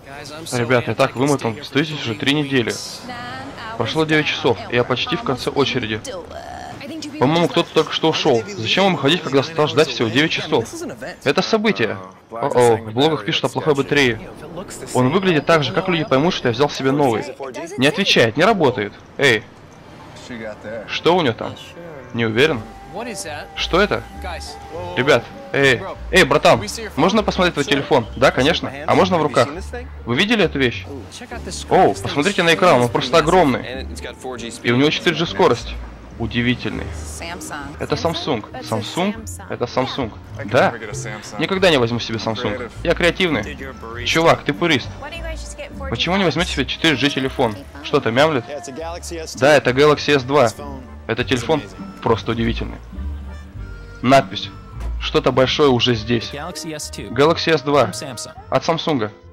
Ребята, я так вымотан. Стоите уже 3 недели. Прошло 9 часов, и я почти в конце очереди. По-моему, кто-то только что ушел. Зачем вам ходить, когда стал ждать всего 9 часов? Это событие. О-о, в блогах пишут о плохой батарее. Он выглядит так же, как люди поймут, что я взял себе новый. Не отвечает, не работает. Эй, что у него там? Не уверен. Что это? Ребят, эй, братан, можно посмотреть твой телефон? Да, конечно. А можно в руках? Вы видели эту вещь? Оу, посмотрите на экран, он просто огромный. И у него 4G скорость. Удивительный. Это Samsung. Samsung? Это Samsung. Да? Никогда не возьму себе Samsung. Я креативный. Чувак, ты пурист. Почему не возьмете себе 4G телефон? Что-то мямлет? Да, это Galaxy S2. Это телефон просто удивительный. Надпись. Что-то большое уже здесь. Galaxy S2 от Samsung.